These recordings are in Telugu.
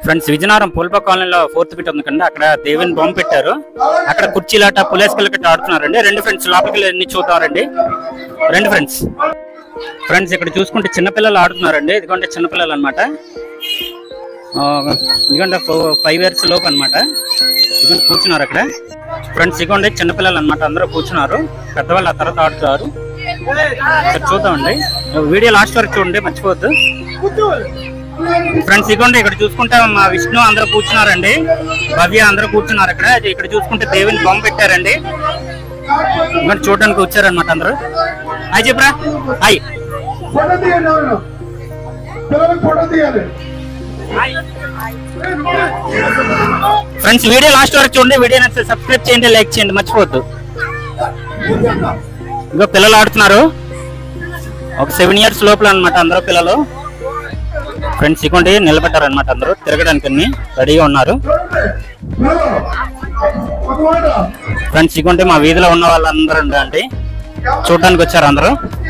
ఫ్రెండ్స్ విజయనగరం పూల్ప కాలనీలో 4th ఫీట్ ఉంది కండి. అక్కడ దేవుని బొమ్మ పెట్టారు. అక్కడ కుర్చీలాట పులేసుకెళ్ళి ఆడుతున్నారండి. రెండు ఫ్రెండ్స్ లోపలికి వెళ్ళి చూద్దామండి. రెండు ఫ్రెండ్స్ ఇక్కడ చూసుకుంటే చిన్నపిల్లలు ఆడుతున్నారండి. ఇదిగోంటే చిన్నపిల్లలు అనమాట. ఇదిగోంటే 5 years లోపు అనమాట. ఇదిగోండి కూర్చున్నారు అక్కడ. ఫ్రెండ్స్ ఇదిగోండి చిన్నపిల్లలు అనమాట. అందరూ కూర్చున్నారు. పెద్దవాళ్ళు ఆ తర్వాత ఆడుతున్నారు. చూద్దామండి. వీడియో లాస్ట్ వరకు చూడండి, మర్చిపోవద్దు. ఫ్రెండ్స్ ఇదిగోండి ఇక్కడ చూసుకుంటే మా విష్ణు అందరూ కూర్చున్నారండి. భవ్య అందరూ కూర్చున్నారు అక్కడ. ఇక్కడ చూసుకుంటే దేవుని బొమ్మ పెట్టారండి. ఇదిగోండి చూడడానికి వచ్చారనమాట అందరూ. హాయ్ చెప్పరా. హాయ్ ఫ్రెండ్స్ వీడియో లాస్ట్ వరకు చూడండి. వీడియో నచ్చితే సబ్స్క్రైబ్ చేయండి, లైక్ చేయండి, మర్చిపోవద్దు. ఇంకో పిల్లలు ఆడుతున్నారు. ఒక 7 years లోపల అనమాట అందరూ పిల్లలు. ఫ్రెండ్స్ ఇవ్వండి నిలబెట్టారు అనమాట. అందరూ తిరగడానికి అన్ని రెడీగా ఉన్నారు. ఫ్రెండ్స్ ఇవ్వండి మా వీధిలో ఉన్న వాళ్ళందరూ అండి చూడడానికి వచ్చారు అందరూ.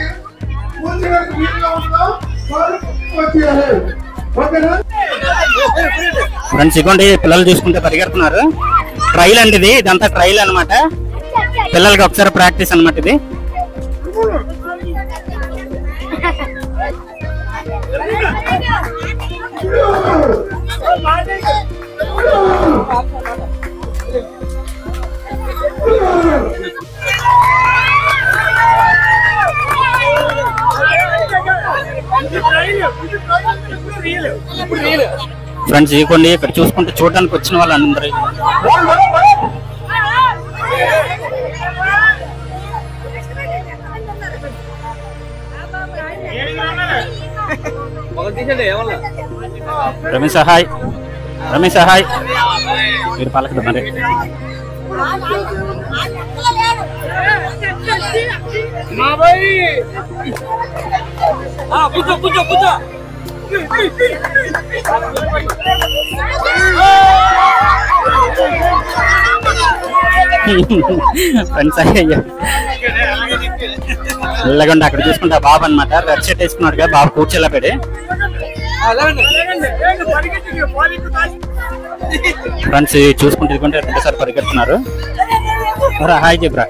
ఫ్రెండ్స్ ఇవ్వండి పిల్లలు చూసుకుంటే పరిగెడుతున్నారు. ట్రైల్ అండి ఇది. ఇదంతా ట్రైల్ అనమాట. పిల్లలకి ఒకసారి ప్రాక్టీస్ అనమాట ఇది. ఫ్రెండ్స్ ఇవ్వండి ఇక్కడ చూసుకుంటే చూడడానికి వచ్చిన వాళ్ళందరూ రమేష్ హాయ్. రమేష్ హాయ్. మీరు పలకదు మరి. ఫ్రెండ్స్ ఇలాగండి అక్కడ చూసుకుంటా బాబు అనమాట. రెడ్ షర్ట్ వేసుకున్నాడుగా బాబు కూర్చోలా పెడి. ఫ్రెండ్స్ చూసుకుంటే ఇదిగోంటే రెండోసారి పరిగెడుతున్నారు. హాయ్ చెప్పరా.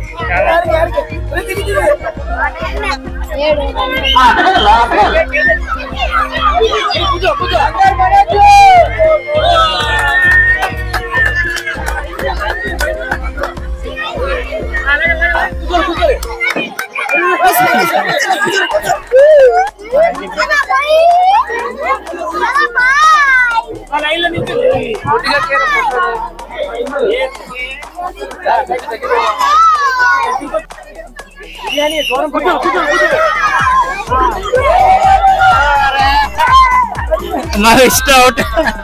మా Vishnu out.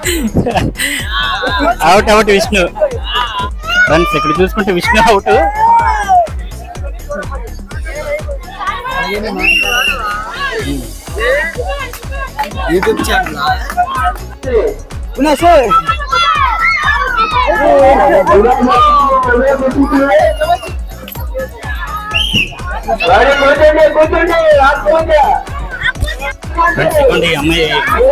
Out out Vishnu. Friends ఇక్కడ చూసుకుంటే విష్ణు అవుట్. యూట్యూబ్ ఛానల్ అమ్మాయి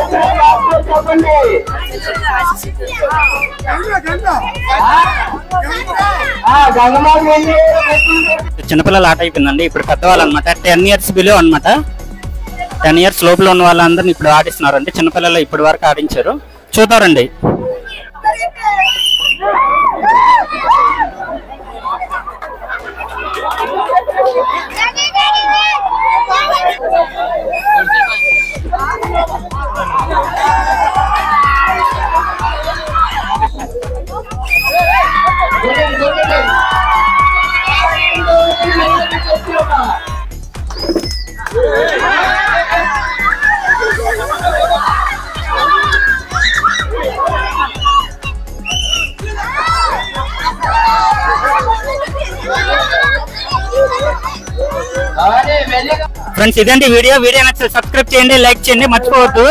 చిన్నపిల్లలు ఆట అయిపోయిందండి. ఇప్పుడు పెద్దవాళ్ళు అనమాట. 10 years బిలో అనమాట. 10 years లోపల ఉన్న వాళ్ళందరినీ ఇప్పుడు ఆడిస్తున్నారండి. చిన్నపిల్లలు ఇప్పటి వరకు ఆడించారు. చూద్దారండి. ఫ్రెండ్స్ ఇదండి వీడియో. వీడియో నచ్చితే సబ్స్క్రైబ్ చేయండి, లైక్ చేయండి, మర్చిపోవద్దు.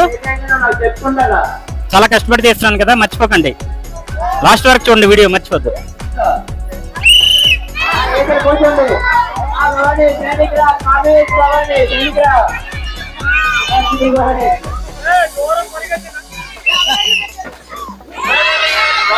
చాలా కష్టపడి చేస్తున్నాను కదా, మర్చిపోకండి. లాస్ట్ వరకు చూడండి వీడియో, మర్చిపోవద్దు.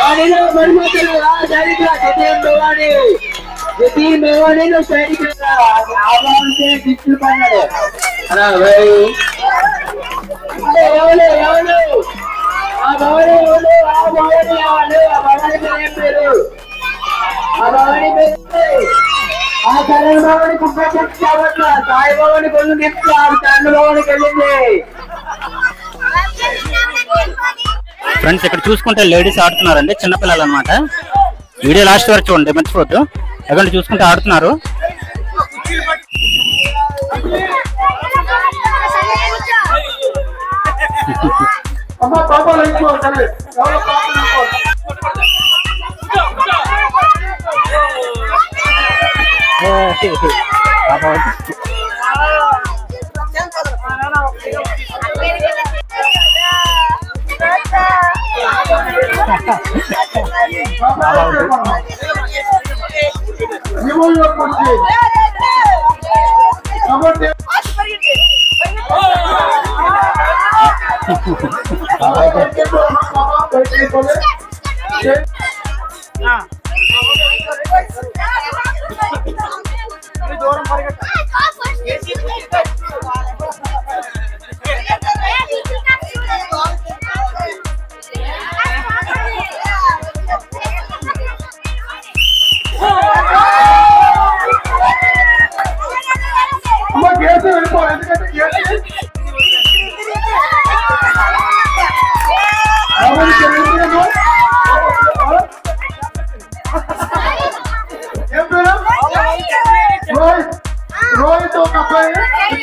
సాయిబాబాని కొను చెప్తారు చంద్రబాబుకి వెళ్ళింది. ఫ్రెండ్స్ ఇక్కడ చూసుకుంటే లేడీస్ ఆడుతున్నారండి, చిన్నపిల్లలు అనమాట. వీడియో లాస్ట్ వరకు చూడండి, మర్చిపోద్దు. ఎక్కడ చూసుకుంటే ఆడుతున్నారు. రోహిత్ ఒక అబ్బాయి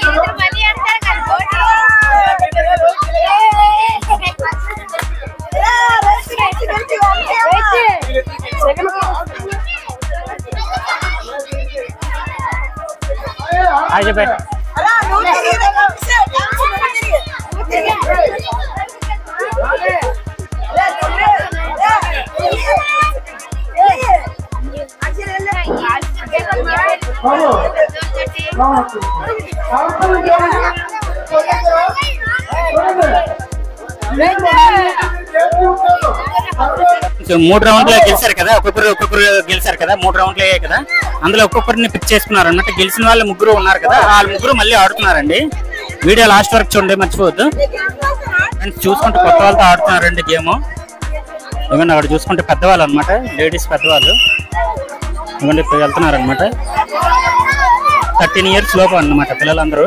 మూడు రౌండ్లు గెలిచారు కదా, ఒక్కొక్కరు గెలిచారు కదా, 3 రౌండ్లు అయ్యాయి కదా. అందులో ఒక్కొక్కరిని పిక్ చేసుకున్నారు అన్నట్టు. గెలిచిన వాళ్ళు 3 ఉన్నారు కదా, వాళ్ళు 3 మళ్ళీ ఆడుతున్నారండి. వీడియో లాస్ట్ వరకు చూడండి, మర్చిపోవద్దు. చూసుకుంటే కొత్త వాళ్ళతో ఆడుతున్నారండి గేమ్. ఏమన్నా అక్కడ చూసుకుంటే పెద్దవాళ్ళు అనమాట, లేడీస్ పెద్దవాళ్ళు ఇవన్నీ వెళ్తున్నారు అనమాట. 13 years లోపు అన్నమాట పిల్లలందరూ.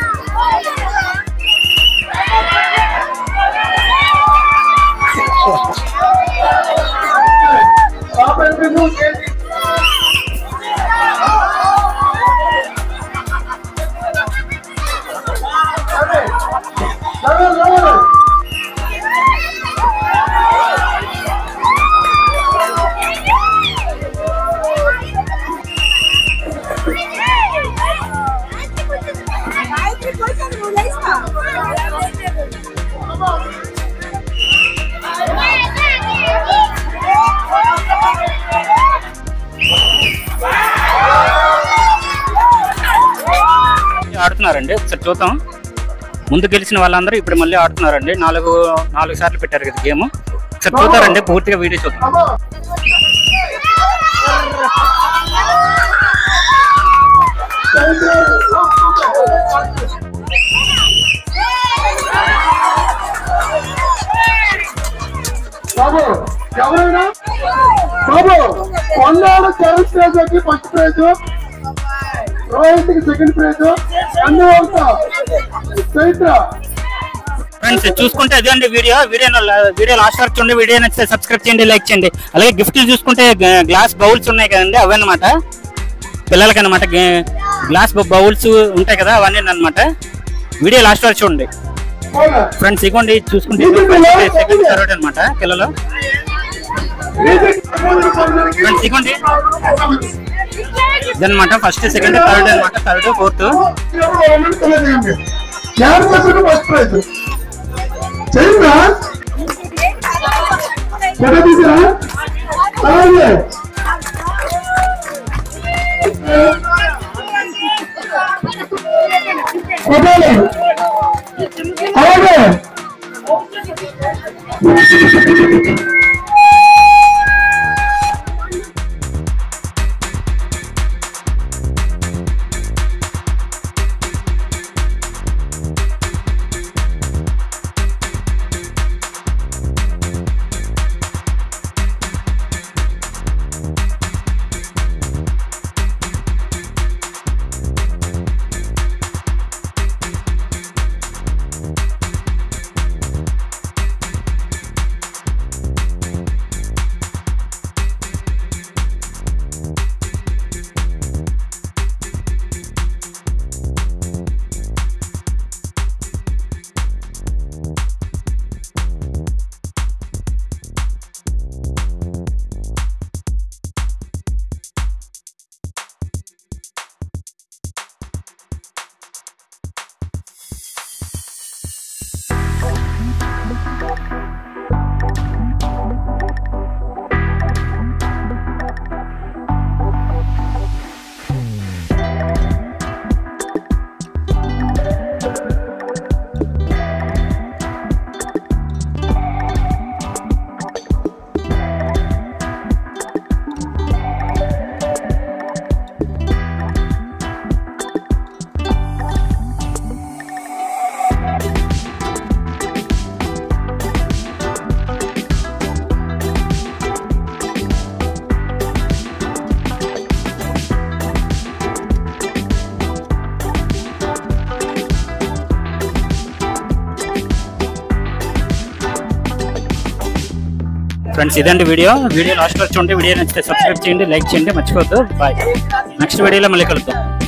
ఆడుతున్నారండి, ఒకసారి చూద్దాం. ముందు గెలిచిన వాళ్ళందరూ ఇప్పుడు మళ్ళీ ఆడుతున్నారండి. 4 సార్లు పెట్టారు కదా గేమ్. ఒకసారి చూద్దారండి, పూర్తిగా వీడియో చూద్దాం. బాబు ఎవరైనా బాబు కొన్నాడు సెకండ్ ప్రైజ్ వచ్చి ఫస్ట్ ప్రైజ్, రోహిత్ కి సెకండ్ ప్రైజ్, అన్ని చైత్ర. ఫ్రెండ్స్ చూసుకుంటే అదే అండి వీడియో లాస్ట్ వరకు చూడండి. వీడియో నచ్చితే సబ్స్క్రైబ్ చేయండి, లైక్ చేయండి. అలాగే గిఫ్ట్లు చూసుకుంటే గ్లాస్ బౌల్స్ ఉన్నాయి కదండి, అవన్నమాట పిల్లలకి అనమాట. గ్లాస్ బౌల్స్ ఉంటాయి కదా, అవన్నీ అనమాట. వీడియో లాస్ట్ వరకు చూడండి ఫ్రెండ్స్. ఇగోండి చూసుకుంటే సెకండ్ థర్డ్ అనమాట పిల్లలు. ఫ్రెండ్స్ ఇగోండి ఇదనమాట ఫస్ట్ సెకండ్ థర్డ్ అనమాట, third fourth. First prize Chaitra photo తీసిరా. అలాగే ఫ్రెండ్స్ ఇదండి వీడియో లాస్ట్ లో చూడండి. వీడియో నచ్చితే సబ్స్క్రైబ్ చేయండి, లైక్ చేయండి, మర్చిపోద్దు. బాయ్. నెక్స్ట్ వీడియోలో మళ్ళీ కలుద్దాం.